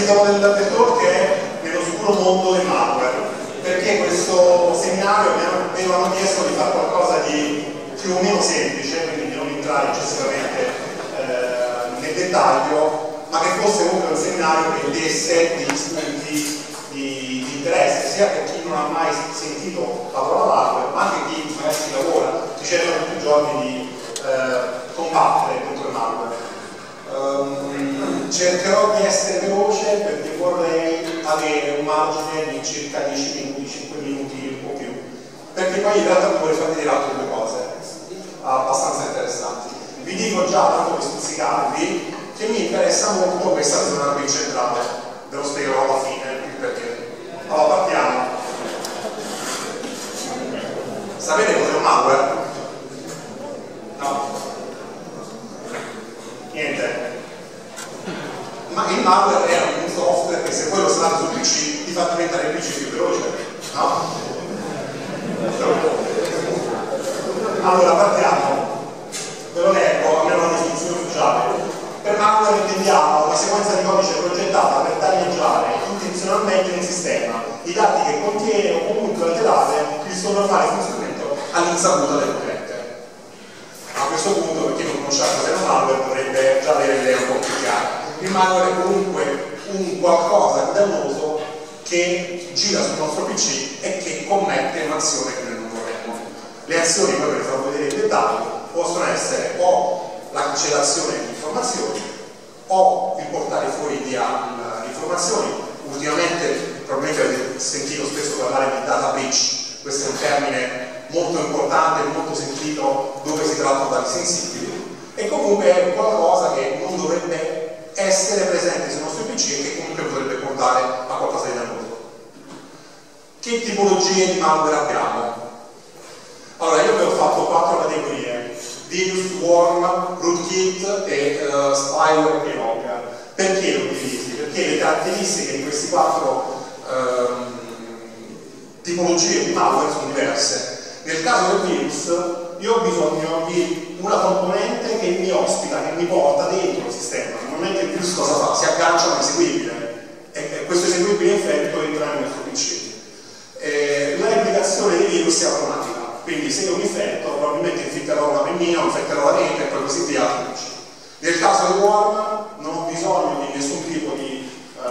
titolo del talk è Nell'oscuro mondo del malware, perché questo seminario mi avevano chiesto di fare qualcosa di più o meno semplice, quindi di non entrare eccessivamente nel dettaglio, ma che fosse comunque un seminario che desse degli spunti di interesse, sia per chi non ha mai sentito la parola malware, ma anche chi magari ci lavora, ci cerca tutti i giorni di combattere contro il malware. Cercherò di essere veloce perché vorrei avere un margine di circa 10 minuti, 5 minuti, un po' più, perché poi in realtà vi vorrei far vedere altre due cose abbastanza interessanti. Vi dico già, tanto per stuzzicarvi, che mi interessa molto questa zona qui centrale, ve lo spiegherò alla fine il perché. Allora partiamo. Sapete cos'è un malware? No? Niente. Ma il malware è un software che se voi lo instalate sul PC ti fa diventare il PC più veloce, no? Allora partiamo, ve lo leggo, almeno una definizione ufficiale. Per malware intendiamo una sequenza di codice progettata per danneggiare intenzionalmente un sistema, i dati che contiene o comunque alterare il suo normale funzionamento all'insaputa dell'utente. A questo punto, per chi non conosce cos'è un malware, dovrebbe già avere l'idea un po' più chiara. Il malware è comunque un qualcosa di dannoso che gira sul nostro PC e che commette un'azione che noi non vorremmo. Le azioni, poi ve le farò vedere in dettaglio, possono essere o la cancellazione di informazioni o il portare fuori di informazioni. Ultimamente probabilmente avete sentito spesso parlare di data breach, questo è un termine molto importante, molto sentito dove si tratta dati sensibili, e comunque è qualcosa che non dovrebbe essere presente sui nostri PC e che comunque potrebbe portare a qualcosa di dannoso. Che tipologie di malware abbiamo? Allora, io vi ho fatto 4 categorie: virus, worm, rootkit e spyware keylogger. Perché lo divisi? Perché le caratteristiche di queste 4 tipologie di malware sono diverse. Nel caso del virus io ho bisogno di una componente che mi ospita, che mi porta dentro il sistema. Normalmente il virus cosa fa? Si aggancia a un eseguibile e questo eseguibile infetto entra nel nostro PC. La replicazione dei virus è automatica, quindi se io mi infetto probabilmente infetterò una pennina, infetterò la rete e poi così via. Nel caso del worm non ho bisogno di nessun tipo di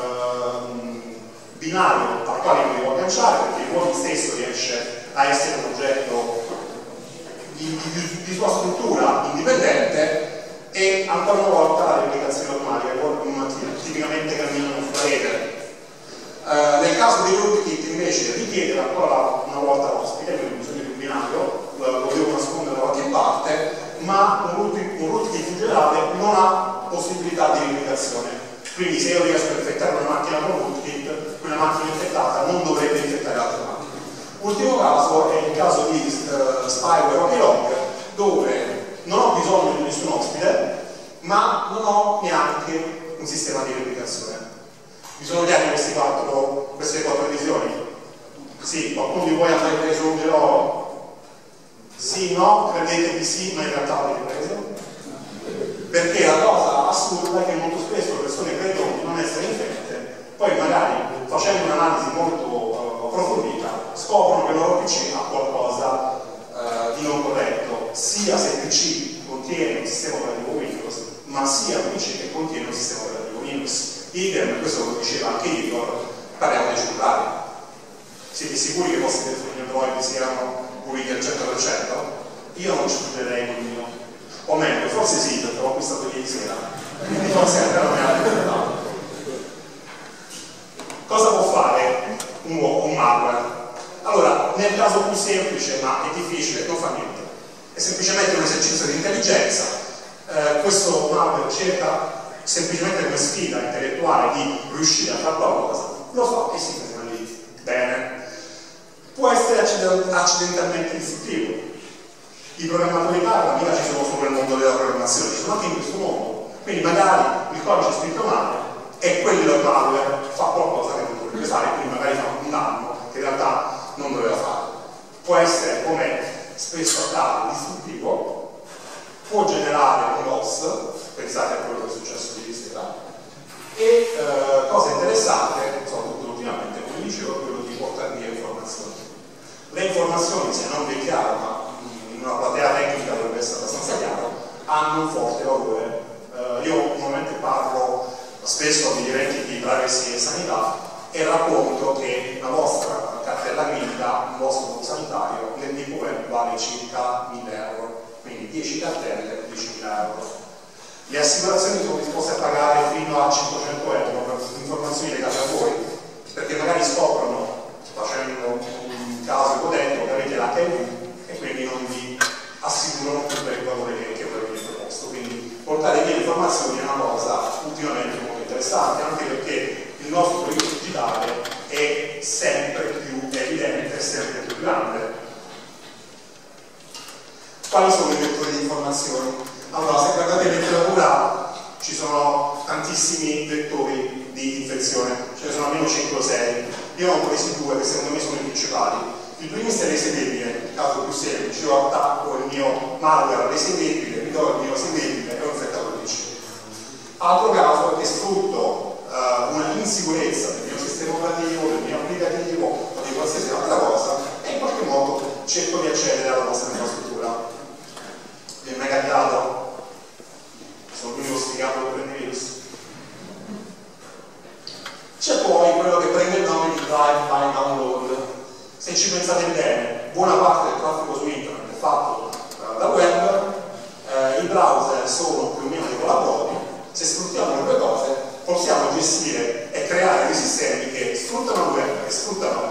binario al quale mi devo agganciare, perché il worm stesso riesce a essere un oggetto di sua struttura indipendente, e ancora una volta la replicazione automatica. I worm tipicamente camminano sulla rete. Nel caso dei rootkit invece richiede ancora una volta l'ospite, quindi bisogno di un binario, lo devo nascondere da qualche parte, ma un rootkit in generale non ha possibilità di replicazione. Quindi se io riesco a infettare una macchina con un rootkit, quella macchina infettata non dovrebbe infettare altre macchine. Ultimo caso è il caso di spyware o keylogger, dove non ho bisogno di nessun ospite, ma non ho neanche un sistema di replicazione. Vi sono chiari queste 4 visioni? Sì, qualcuno di voi ha mai preso un gelo? Sì, no? Credete di sì, ma in realtà l'avete preso? Perché la cosa assurda è che molto spesso le persone credono di non essere infette, poi magari facendo un'analisi molto approfondita scoprono che il loro PC ha qualcosa di non corretto, sia se il PC contiene un sistema operativo Windows, ma sia un PC che contiene un sistema operativo Linux. Idem, questo lo diceva anche Igor, parliamo dei cellulari. Siete sicuri che i vostri telefoni Android siano puliti al 100%? Io non ci chiuderei il mio. O meglio, forse sì, perché l'ho acquistato ieri sera. Quindi forse ancora non mi ha ricordato. Cosa può fare un malware? Allora, nel caso più semplice, ma è difficile, non fa niente. È semplicemente un esercizio di intelligenza. Questo malware cerca semplicemente come sfida intellettuale di riuscire a fare qualcosa, lo fa e si ferma lì. Bene. Può essere accidentalmente distruttivo. I programmatori parlano, mica ci sono solo nel mondo della programmazione, ci sono anche in questo mondo. Quindi magari il codice è scritto male e quello del malware fa qualcosa che non dovrebbe fare, quindi magari fa un danno che in realtà non doveva fare. Può essere, come spesso accade, distruttivo, può generare un loss, pensate a quello che è successo ieri sera, E cosa interessante, soprattutto ultimamente, come dicevo, è quello di portare via informazioni. Le informazioni, se non vi è chiaro, ma in una platea tecnica dovrebbe essere abbastanza chiaro, hanno un forte valore. Io normalmente parlo spesso di eventi di privacy e sanità e racconto che la vostra cartella clinica, il vostro sanitario, l'NDVM vale circa 1.000 euro, quindi 10 cartelle, 10.000 euro. Le assicurazioni sono disposte a pagare fino a 500 euro per informazioni legate a voi, perché magari scoprono, facendo un caso ipotetico, che avete l'HIV e quindi non vi assicurano più per il valore che voi avete proposto. Quindi portare via informazioni è una cosa ultimamente molto interessante, anche perché il nostro periodo digitale è sempre più evidente, sempre più grande. Quali sono i vettori di informazioni? Allora, se guardate in letteratura ci sono tantissimi vettori di infezione, ce ne sono almeno 5 o 6. Io ho presi 2 che secondo me sono i principali. Il primo è l'esedebile, il caso più semplice. Io attacco il mio malware all'esedebile, mi do il mio esedebile e ho infettato il PC. Altro caso è che sfrutto una insicurezza del mio sistema operativo, del mio applicativo o di qualsiasi altra cosa e in qualche modo cerco di accedere alla vostra infrastruttura. Vi è mai capitato? Sono l'unico sfigato che prende virus. C'è poi quello che prende il nome di drive by download. Se ci pensate bene, buona parte del traffico su internet è fatto da web, i browser sono più o meno dei collaboratori. Se sfruttiamo le due cose possiamo gestire e creare dei sistemi che sfruttano il web, che sfruttano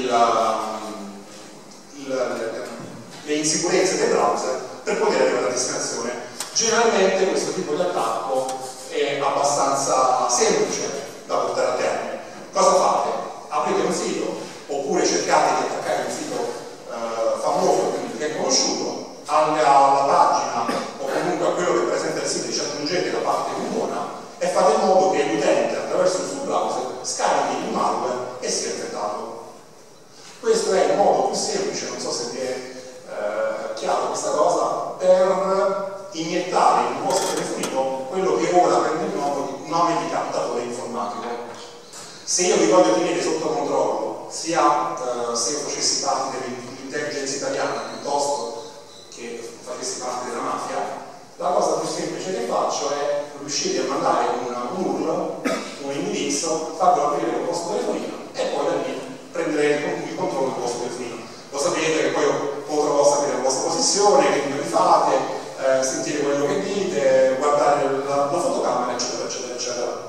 le insicurezze dei browser per poter arrivare alla destinazione. Generalmente questo tipo di attacco è abbastanza semplice da portare a termine. Cosa fate? Aprite un sito oppure cercate di attaccare un sito famoso, quindi ben conosciuto, alla pagina o comunque a quello che presenta il sito ci aggiungete la parte più buona e fate in modo che l'utente attraverso il suo browser scarichi il malware e sia infettato. Questo è il modo più semplice, non so se vi è chiaro questa cosa, per iniettare in un vostro telefonino quello che ora prende il nome di captatore informatico. Se io vi voglio tenere sotto controllo, sia se facessi parte dell'intelligence italiana piuttosto che facessi parte della mafia, la cosa più semplice che faccio è riuscire a mandare un URL, un indirizzo, farlo aprire il vostro telefonino e poi da lì prendere il controllo del vostro telefonino. Lo sapete che poi potrò sapere la vostra posizione, che video vi fate, sentire quello che dite, guardare la fotocamera, eccetera, eccetera, eccetera.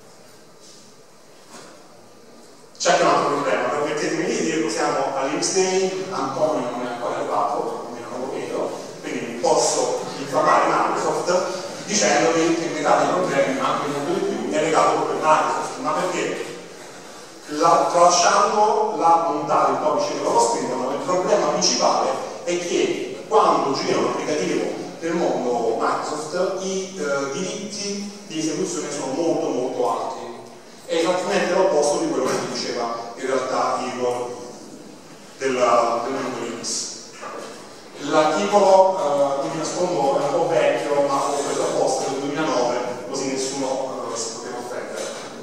C'è anche un altro problema, permettetemi di dirlo, siamo all'X-Day, Antonio non è ancora arrivato, almeno non lo vedo, quindi posso infamare Microsoft dicendovi che metà dei problemi, ma anche molto di più, è legato proprio a Microsoft. Ma perché? Tralasciando la bontà del codice che loro scrivono, il problema principale è che quando gira un applicativo nel mondo Microsoft i diritti di esecuzione sono molto molto alti. È esattamente l'opposto di quello che diceva in realtà Igor del mondo Linux. L'articolo, non mi nascondo, è un po' vecchio, ma l'ho preso apposta del 2009, così nessuno si poteva offendere.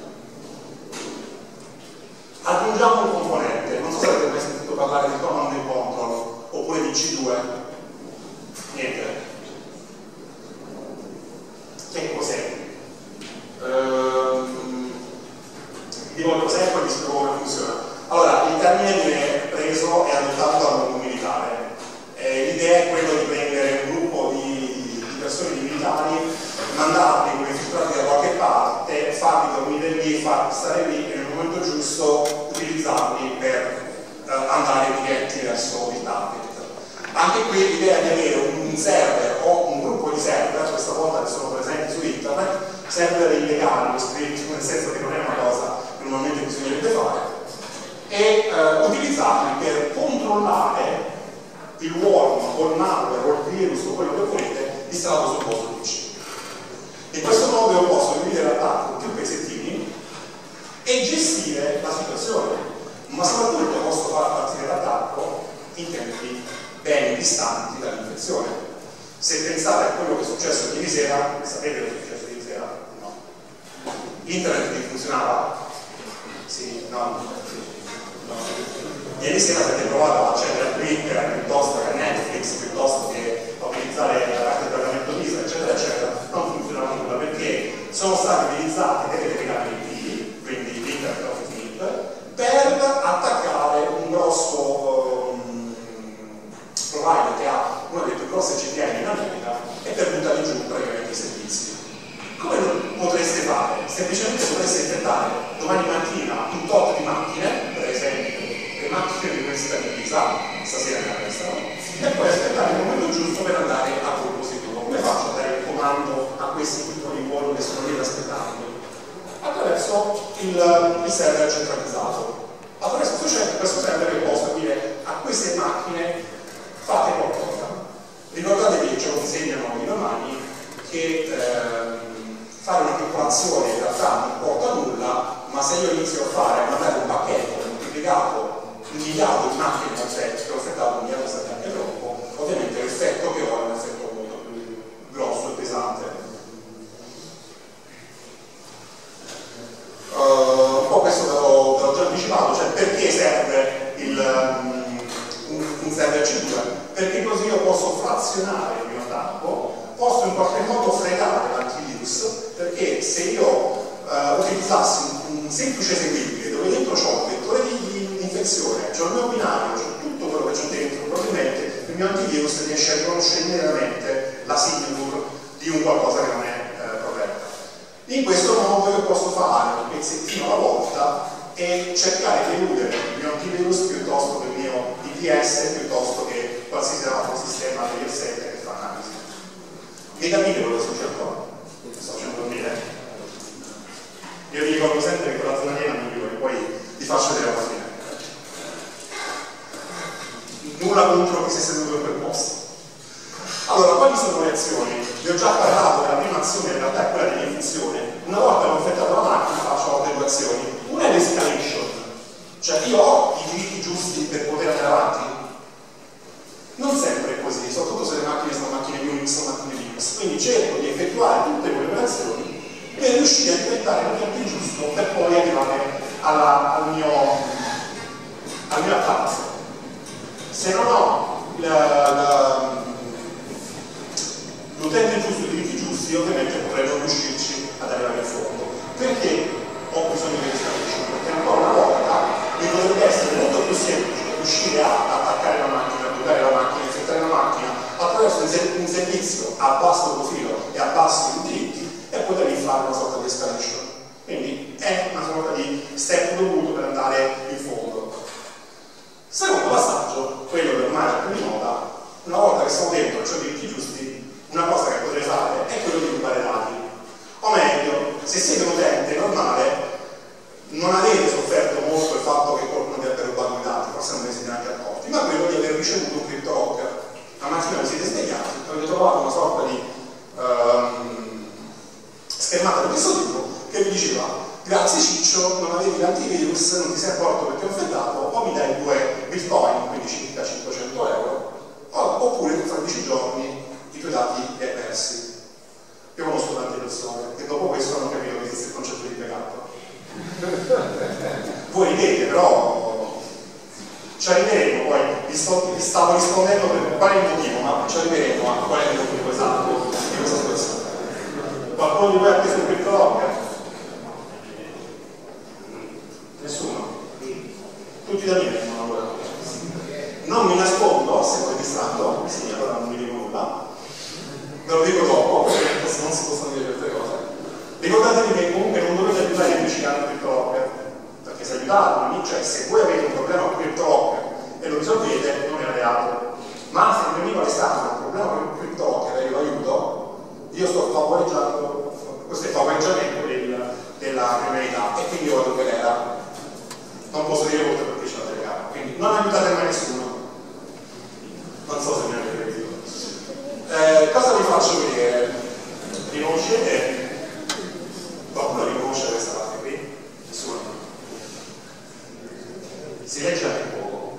Aggiungiamo un componente, non so se avete mai sentito parlare di command and control oppure di C2. Niente. Che cos'è? Dico cos'è e poi vi spiego come funziona. Allora, il termine viene preso e adottato dal mondo militare. L'idea è quella di prendere un gruppo di persone, di militari, mandarli come infiltrati da qualche parte, farli dormire lì, farli stare lì e nel momento giusto utilizzarli per andare diretti verso il target. Anche qui l'idea di avere un server o un gruppo di server, questa volta che sono presenti su internet, server illegali, lo script, nel senso che non è una cosa che normalmente bisognerebbe fare, e utilizzarli per controllare il worm o il malware o il virus o quello che volete installato sul vostro PC. In questo modo io posso dividere l'attacco in più pezzettini e gestire la situazione, ma soprattutto posso far partire l'attacco in tempi ben distanti dall'infezione. Se pensate a quello che è successo ieri sera, sapete cosa è successo ieri sera? No. Internet che funzionava? Sì, no. Ieri sera avete provato a accedere a Twitter piuttosto che a Netflix, piuttosto che a utilizzare la carta di pagamento Visa, eccetera, eccetera, non funzionava nulla perché sono stati utilizzati delle telecamere, quindi l'Internet of Things, per attaccare un grosso provider che ha una delle più grosse CDN in America e per buttare giù praticamente i servizi. Come lo potreste fare? Semplicemente potreste infettare domani mattina un tot di macchine, per esempio le macchine dell'Università di Pisa, stasera ne arrestano, e poi aspettare il momento giusto per andare a colpo sicuro. Come faccio a dare il comando a questi piccoli voli che sono lì ad aspettarmi? Attraverso il server centralizzato. Attraverso questo server io posso dire a queste macchine fate qualcosa. Ricordatevi che ce lo insegnano i romani che fare una calcolazione in realtà non porta a nulla, ma se io inizio a mandare un pacchetto moltiplicato un miliardo di macchine che ho effettuato un miliardo sarebbe anche troppo, ovviamente l'effetto che ho è un effetto molto più grosso e pesante. Un po' questo ve l'ho già anticipato, cioè perché serve un server C2? Perché così io posso frazionare il mio attacco, posso in qualche modo fregare l'antivirus, perché se io utilizzassi un semplice eseguibile dove dentro c'ho un vettore di infezione, c'ho il mio binario, c'ho tutto quello che c'ho dentro, probabilmente il mio antivirus riesce a riconoscere immediatamente la signature di un qualcosa che non è protetta. In questo modo io posso fare un pezzettino alla volta e cercare di eludere il mio antivirus piuttosto che il mio IPS, piuttosto che qualsiasi altro sistema degli assetti che fa analisi. Mi capite quello che sto cercando? Sto facendo dormire? Io vi ricordo sempre che quella zona nera non migliore, poi vi faccio vedere alla fine. Nulla contro chi si è seduto in quel posto. Allora, quali sono le azioni? Vi ho già parlato che la prima azione in realtà è quella dell'infezione. Una volta che ho infettato la macchina faccio due azioni. Una è l'escalation, cioè io ho i diritti giusti per poter andare avanti. Non sempre è così, soprattutto se le macchine sono macchine Unix o macchine Linux. Quindi cerco di effettuare tutte quelle operazioni per riuscire a diventare l'ambiente giusto per poi arrivare al mio attacco. Se non ho l'utente giusto, i diritti giusti, ovviamente potrei non riuscirci ad arrivare in fondo. Perché ho bisogno di l'escalation? Perché ancora una volta mi potrebbe essere molto più semplice riuscire a attaccare la macchina, a buttare la macchina, infettare la macchina attraverso un servizio a basso profilo e a bassi diritti e poter fare una sorta di escalation. Quindi è una sorta di step dovuto per andare in fondo. Secondo passaggio, quello che ormai è più di moda, una volta che siamo dentro e c'ho i diritti giusti, una cosa che potrei fare è quello di rubare dati. O meglio, se siete un utente normale, non avete sofferto molto il fatto che qualcuno vi abbia rubato i dati, forse non ve ne siete neanche accorti, ma quello di aver ricevuto un CryptoLocker. La mattina vi siete svegliati, avete trovato una sorta di schermata di questo tipo che vi diceva: grazie Ciccio, non avevi l'antivirus, non ti sei accorto perché ho infettato, o mi dai 2 bitcoin, quindi circa 500 euro, oppure tra 10 giorni i tuoi dati li hai persi. Io conosco tante persone che dopo questo hanno capito che esiste il concetto di backup. Voi ridete, però ci arriveremo, poi vi stavo rispondendo per quale motivo, ma ci arriveremo a qual è il motivo esatto di questa situazione. Qualcuno di voi ha preso il CryptoLocker? Nessuno? Tutti da me non ancora. Non mi nascondo se poi distratto, sì, allora non mi dico nulla. Ve lo dico dopo, perché non si possono dire queste cose. Ricordatevi che comunque non dovete aiutare gli amici che hanno CryptoLocker, perché se aiutate, cioè se voi avete un problema con CryptoLocker e lo risolvete, non è reato. Ma se il mio amico Alessandro ha un problema con il CryptoLocker e io lo aiuto, io sto favoreggiando, questo è il favoreggiamento della criminalità e quindi io vado per era. Non posso dire molto perché c'è la telecamera, quindi non aiutate mai nessuno. Non so se mi avete capito. Cosa vi faccio vedere? Riconoscete? Qualcuno riconosce questa parte qui? Nessuno? Si legge anche poco.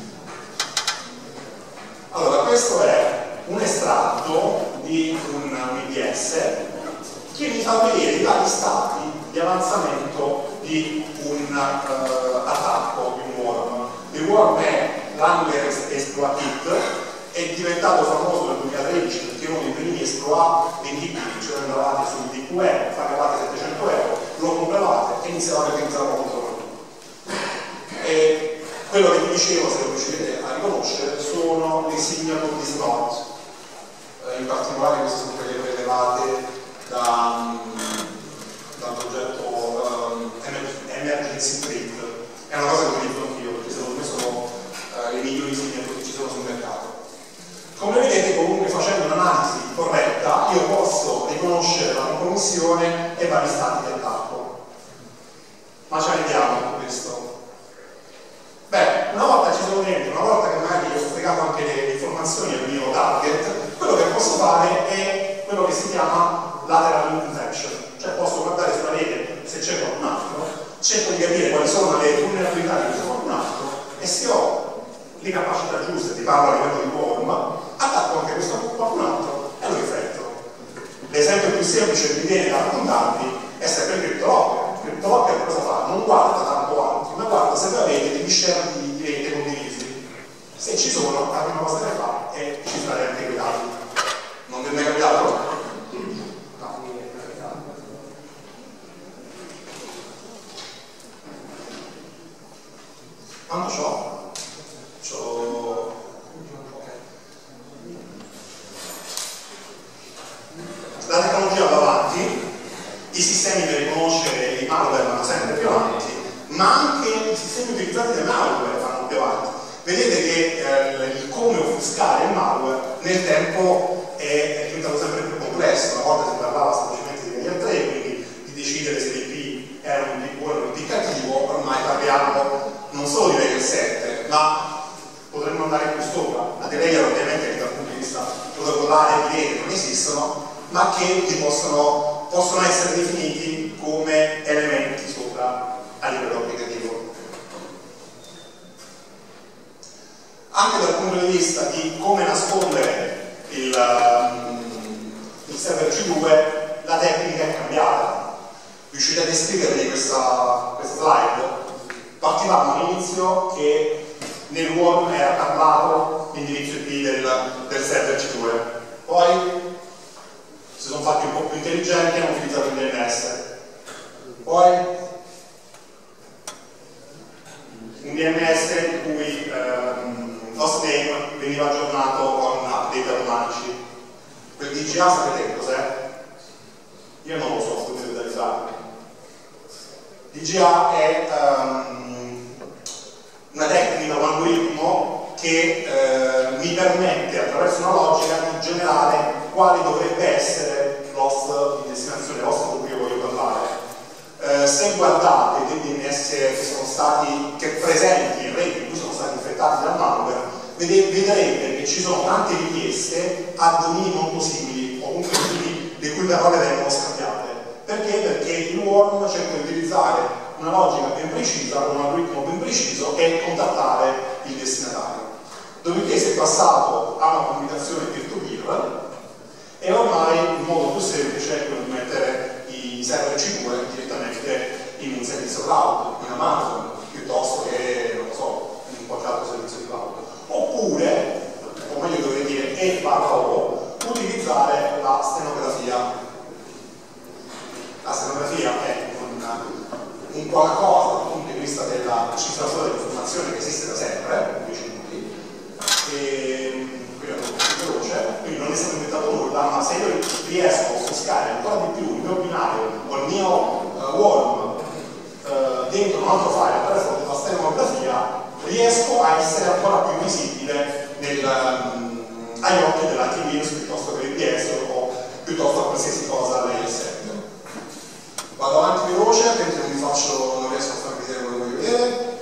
Allora, questo è un estratto di un IPS che mi fa vedere i vari stati di avanzamento di un attacco, di un worm. Il worm è l'Angler Exploit Kit, è diventato famoso nel 2013 perché uno dei primi exploit vendibili, cioè andavate sul deep web, pagavate 700 euro, lo compravate e iniziavate a utilizzarlo contro qualcuno. E quello che vi dicevo, se lo riuscite a riconoscere, sono le signature di slot. In particolare queste sono quelle prelevate dal progetto Emergency Print. È una cosa che utilizzo anch'io perché secondo me sono le migliori signature che ci sono sul mercato. Come vedete, comunque, facendo un'analisi corretta, io posso riconoscere la compromissione e vari stati del attacco. Ma ci arriviamo a questo. Beh, una volta ci sono dentro, una volta che magari vi ho spiegato anche le informazioni al mio target, quello che posso fare è quello che si chiama lateral infection, cioè posso guardare sulla rete se c'è qualcun altro, cerco di capire quali sono le vulnerabilità di questo qualcun altro e se ho le capacità giuste, ti parlo a livello di worm, attacco anche questo qualcun altro e lo rifletto. L'esempio più semplice che mi viene da raccontarvi è sempre il CryptoLocker. Il CryptoLocker cosa fa? Non guarda tanto altro, ma guarda se voi avete degli share di rete condivisi. Se ci sono, la prima cosa che fa è cifrare anche quei dati. Non vi è mai capitato? No, mi è capitato. Quando c'ho? La tecnologia va avanti, i sistemi per riconoscere i malware vanno sempre più avanti, ma anche i sistemi utilizzati dai malware vanno più avanti. Vedete che il come offuscare il malware nel tempo è diventato sempre più complesso. Una volta si parlava semplicemente di layer 3, quindi di decidere se l'IP era un IP buono o un IP cattivo, ormai parliamo non solo di layer 7, ma potremmo andare più sopra, a dei layer ovviamente che dal punto di vista protocollare di rete non esistono, ma che possono essere definiti come elementi sopra a livello applicativo. Anche dal punto di vista di come nascondere il server C2, la tecnica è cambiata. Riuscite a descrivervi questa slide? Partivamo all'inizio che nel worm era tablato l'indirizzo IP del server C2, poi si sono fatti un po' più intelligenti e hanno utilizzato il DNS, poi un DNS in cui l'hostname veniva aggiornato con update automatici. Quel DGA sapete che cos'è? Io non lo so, potete utilizzarlo. DGA è una tecnica, un algoritmo che mi permette attraverso una logica di generare quale dovrebbe essere l'host di destinazione, l'host con cui io voglio parlare. Se guardate dei DNS che presenti in rete in cui sono stati infettati dal malware, vedrete che ci sono tante richieste a domini non possibili o comunque le cui parole vengono scambiate. Perché? Perché il worm cerca di utilizzare una logica ben precisa, un algoritmo ben preciso e contattare il destinatario. Dopodiché si è passato a una comunicazione peer-to-peer e ormai il modo più semplice è quello di mettere i server C2 direttamente in un servizio cloud, in Amazon, piuttosto che, non lo so, in qualche altro servizio di cloud. Oppure, o meglio dovrei dire E/O, utilizzare la stenografia. La stenografia è un qualcosa dal punto di vista della cifratura dell'informazione che esiste da sempre, 10 minuti, e quindi è un po' più veloce, quindi non è stato inventato nulla, ma se io riesco a offuscare ancora di più il mio binario o il mio worm dentro un altro file attraverso la stenografia, riesco a essere ancora più visibile agli occhi dell'antivirus piuttosto che l'IPS o piuttosto a qualsiasi cosa layer 7. Vado avanti veloce, perché non riesco a farvi vedere quello che voglio vedere.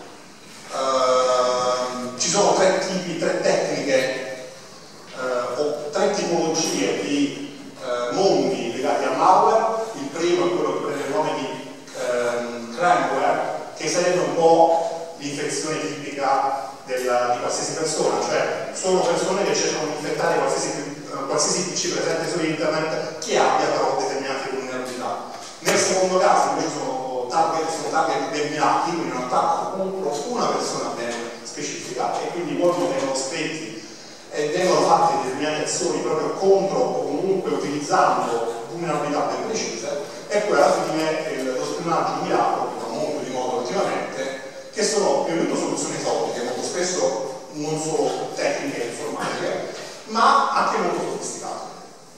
Ci sono tre tecniche o tre tipologie di mondi legati al malware. Il primo è quello che prende il nome di crimeware, che sarebbe un po' l'infezione tipica di qualsiasi persona, cioè sono persone che cercano di infettare qualsiasi PC presente su internet che abbia però determinate vulnerabilità. Nel secondo caso invece sono target determinati, quindi un attacco contro una persona ben specifica, e quindi i uomini vengono spenti e vengono fatte determinate azioni proprio contro o comunque utilizzando vulnerabilità ben precise, e poi alla fine lo spionaggio mirato, che fa molto di modo ultimamente, che sono prima di tutto soluzioni esotiche, molto spesso non solo tecniche informatiche, ma anche molto sofisticate.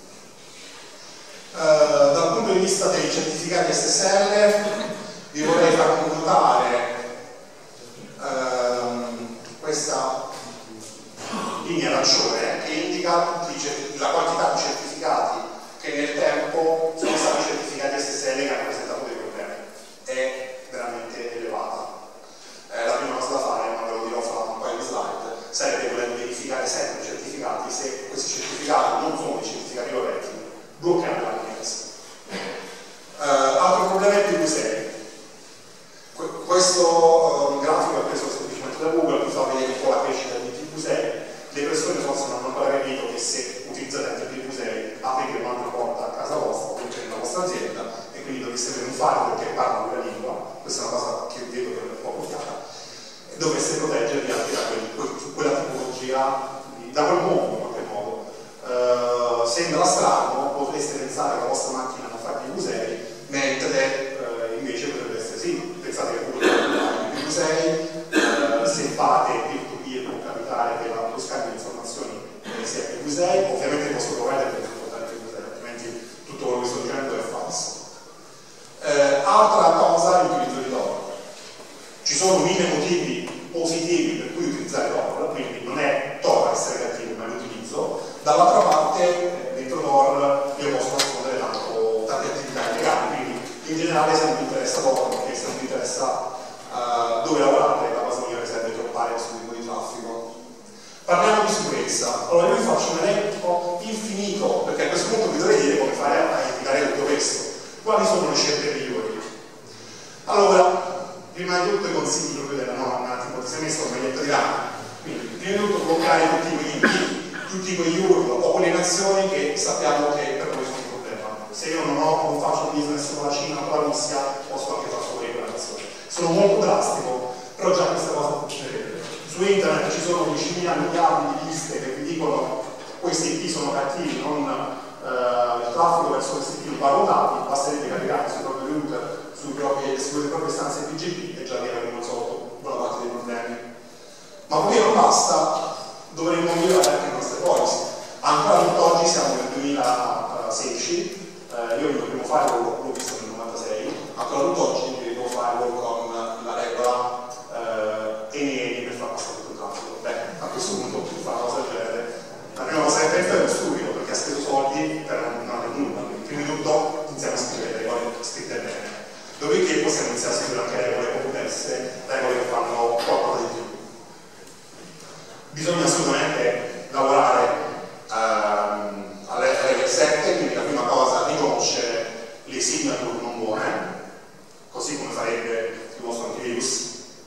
Dal punto di vista dei certificati SSL vi vorrei far notare questa linea arancione che indica la quantità di certificati che nel tempo sono stati certificati SSL che hanno presentato dei problemi. È veramente elevata. La prima cosa da fare, ma ve lo dirò fra un paio di slide, sarebbe voler verificare sempre i certificati, se questi certificati non sono dei certificati corretti, bloccare la connessione. Altro problema è il PV6. Questo grafico è preso semplicemente da Google, vi fa vedere un po' la crescita di PV6. Le persone forse non hanno ancora capito che se utilizzate anche PV6 aprite un'altra porta a casa vostra, o nella vostra azienda, e quindi dovreste avere un firewall che parla quella lingua. Questa è una cosa che vedo che è un po' chiara. Dovreste proteggervi anche da quella tipologia, da quel mondo in qualche modo. Sembra strano, potreste pensare che la vostra macchina non fa PV6, mentre invece potrebbe essere sì. Pensate che potete fare PV6, se fate peer-to-peer può capitare che lo scambio di informazioni sia PV6, ovviamente il vostro provider deve supportare PV6, altrimenti tutto quello che sto dicendo è falso. Altra cosa, l'utilizzo di Tor. Ci sono 1000 motivi positivi per cui utilizzare Tor, quindi non è Tor essere cattivo, ma l'utilizzo. Dall'altra parte, dentro Tor io posso nascondere tante attività illegali, quindi in generale se non vi interessa Tor, perché se non vi interessa dove lavorate, la cosa migliore sarebbe droppare questo tipo di traffico. Parliamo di sicurezza. Allora io vi faccio un elenco infinito, perché a questo punto vi dovrei dire come fare a indicare tutto questo. Quali sono le scelte migliori? Allora, prima di tutto i consigli proprio della nonna, tipo ti sei messo un maglietto di rana. Quindi, prima di tutto bloccare tutti quegli URL o quelle nazioni che sappiamo che per noi sono un problema. Se io non faccio business con la Cina o con la Russia, posso anche far favorire quella nazione. Sono molto drastico, però già questa cosa funzionerebbe. Su internet ci sono 10.000 miliardi di liste che vi dicono questi IP sono cattivi, non il traffico verso questi IP va votati, basterebbe caricare sui propri router, sulle proprie stanze PGP e già vi avremo risolto buona parte dei problemi. Ma poiché non basta, dovremmo migliorare anche le nostre policy. Ancora tutt'oggi siamo nel 2016, io il mio primo firewall l'ho visto nel 96, ancora tutt'oggi devo firewall con la regola ENI per far passare tutto il traffico. Beh, a questo punto per fare una cosa del genere, la prima cosa che penso è uno stupido, perché ha speso soldi per non avere nulla. Quindi prima di tutto iniziamo a scrivere le regole scritte bene. Dopodiché possiamo iniziare a scrivere anche regole complesse, regole che fanno qualcosa di più. Bisogna assolutamente lavorare alle 7, quindi la prima cosa è riconoscere le signature non buone, così come farebbe il vostro antivirus.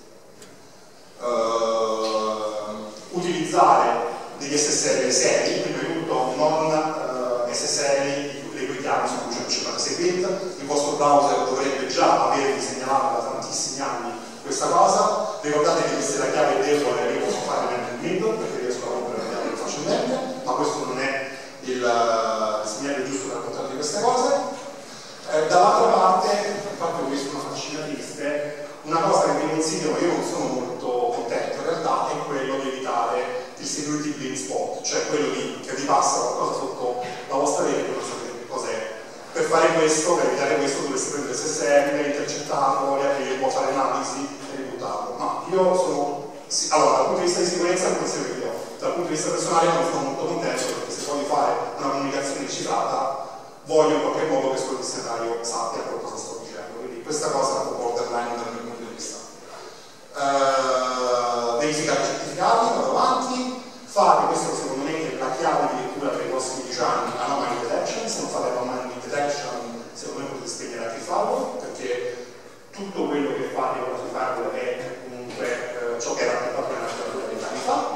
Utilizzare degli SSL seri, prima di tutto non SSL le cui chiavi sono 256 bit, il vostro browser dovrebbe già aver segnalato da tantissimi anni questa cosa. Ricordatevi che se la chiave è debole io posso fare nel window perché riesco a rompere la chiave facilmente, ma questo non è il segnale giusto per raccontarvi queste cose. Dall'altra parte, infatti ho visto una faccina triste, una cosa che vi consiglio, ma io non sono molto contento in realtà, è quello di evitare il security blind spot, cioè quello che vi passa qualcosa sotto la vostra rete e non sapete che cos'è. Per fare questo, per evitare questo, dovreste prendere SSL, intercettarlo, riaprirlo, fare analisi e ributtarlo. Ma io sono... Allora, dal punto di vista di sicurezza è un consiglio che do. Dal punto di vista personale non sono molto contento, perché se voglio fare una comunicazione cifrata voglio in qualche modo che il suo destinatario sappia cosa sto dicendo. Quindi questa cosa è un po' borderline dal mio punto di vista. Verificare i certificati, vado avanti. Fate, questo secondo me è la chiave di lettura per i prossimi 10 anni, anomaly detection. Se non fate anomaly detection, secondo me potete spegnere anche il firewall, perché tutto quello che fate con la sua firewall è comunque ciò che era fatto nella struttura degli anni fa.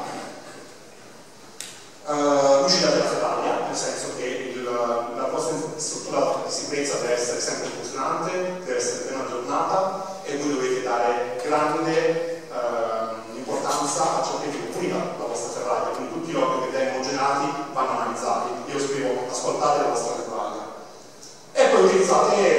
Lucida della fetaglia, nel senso che la vostra struttura di sicurezza deve essere sempre funzionale,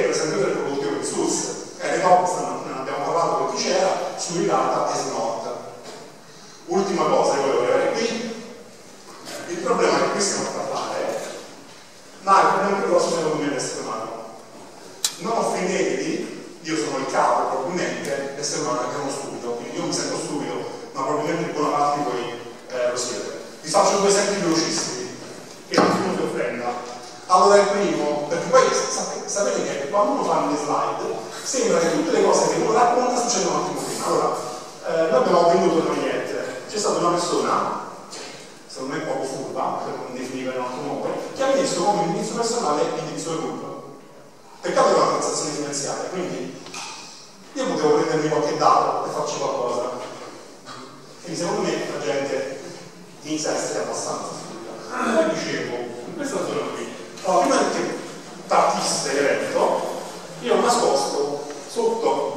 per esempio del prodotto open source. RTOP, ne abbiamo parlato con chi c'era, su Data e Snort. Ultima cosa che volevo avere qui, il problema è che qui stiamo a parlare, ma il problema più grosso secondo me è l'essere umano. Non offendetevi, io sono il capo, probabilmente l'essere umano è anche uno stupido, quindi io mi sento stupido, ma probabilmente buona parte di voi lo siete. Vi faccio due esempi velocissimi, che nessuno si offenda. Allora il primo, perché poi sapete che quando uno fa le slide sembra che tutte le cose che uno racconta succedono un attimo prima. Allora, noi abbiamo venduto le magliette, c'è stata una persona, secondo me poco furba, per non definire in un altro modo, che ha messo come indirizzo personale l'indirizzo del gruppo. Peccato che è una transazione finanziaria, quindi io potevo prendermi qualche dato e farci qualcosa. Quindi secondo me la gente inizia a essere abbastanza stupida. Poi dicevo, in questa zona qui, allora, prima che partisse l'evento, io ho nascosto sotto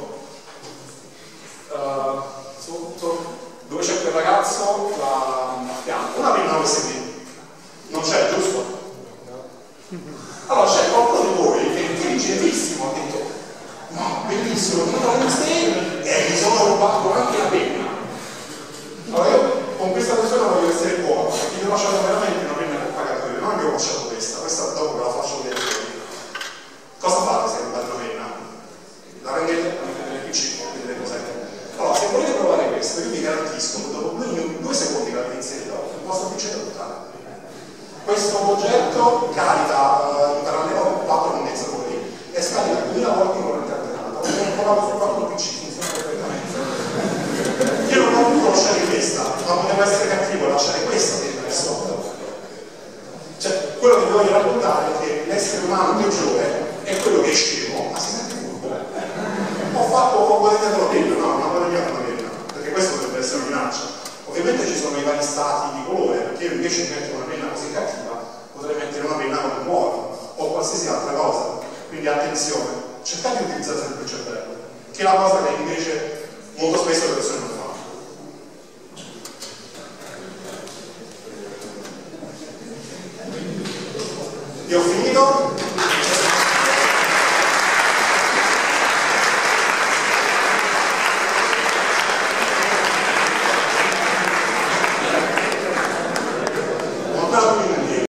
dove c'è quel ragazzo a fianco una penna USB. Non c'è, giusto? Allora c'è qualcuno di voi che è intelligentissimo, ha detto no, bellissimo, non ho USB e mi sono rubato anche la penna. Allora io con questa persona voglio essere buono, perché io ho lasciato veramente una penna che ho pagato io, non che ho lasciato questa dopo ve la faccio vedere. Cosa fate se rubate una penna? La prendete, la mettete nel PC, vedete cos'è. Allora, se volete provare questo, io vi garantisco che dopo 2 secondi che l'avete inserito, il vostro PC è totale. Questo oggetto carica in parallelo con 4 condensatori e scarica 2000 volte in corrente alternata. Ho provato su 4 PC, funziona perfettamente. Io non ho voluto lasciare questa, ma potevo essere cattivo e lasciare questa dentro nel software. Cioè, quello che vi voglio raccontare è che l'essere umano peggiore è quello che è scemo, ma si sente furbo. Ho guadagnato la penna, no, non ho guadagnato la penna, perché questo potrebbe essere una minaccia. Ovviamente ci sono i vari stati di colore, perché io invece di mettere una penna così cattiva, potrei mettere una penna con un muoio o qualsiasi altra cosa. Quindi attenzione, cercate di utilizzare sempre il cervello, che è la cosa che invece molto spesso le persone non fanno. Io ho finito.